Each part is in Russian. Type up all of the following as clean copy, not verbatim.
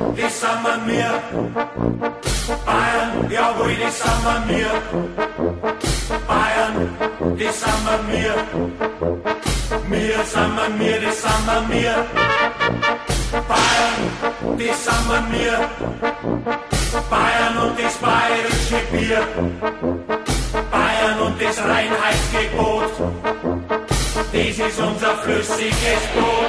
die sammen mir. Bayern, jawohl, die sammen mir. Bayern, die sammen mir. Wir sammen mir, die sammen mir. Bayern, die sammen mir. Bayern und das bayerische Bier. Bayern und das Reinheitsgebot. Dies ist unser flüssiges Brot.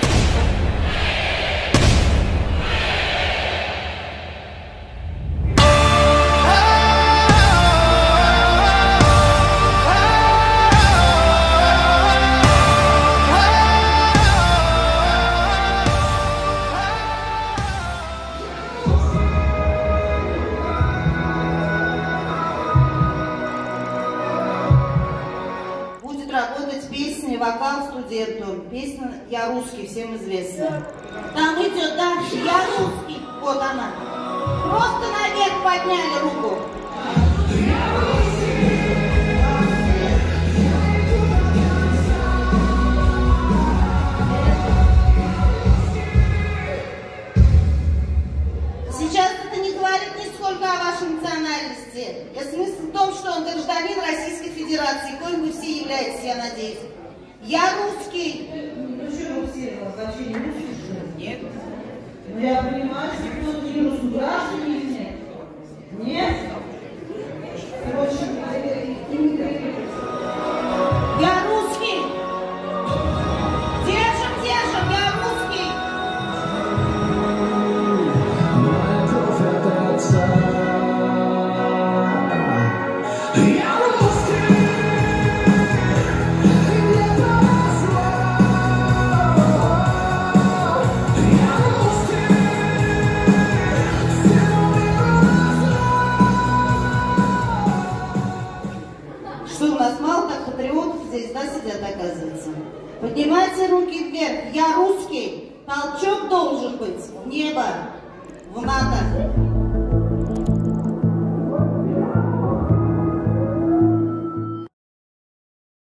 Работать песни «Вокал студенту». Песня «Я русский», всем известна. Там идет дальше «Я русский». Вот она. Просто наверх подняли руку. Сейчас это не говорит нисколько о вашей национальности. Смысл в том, что он гражданин Российской Федерации, коим вы все являетесь, я надеюсь. Я русский. Ну что вы все вообще не русские, что ли? Нет. Ну я понимаю, что кто-то не русский, граждане или нет? Нет? Короче, Я русский. Держим, держим, я русский. Моя кровь от отца. Я русский. Что, у нас мало так патриотов здесь, да, сидят, оказывается? Поднимайте руки вверх. Я русский. Толчок должен быть в небо, в НАТО.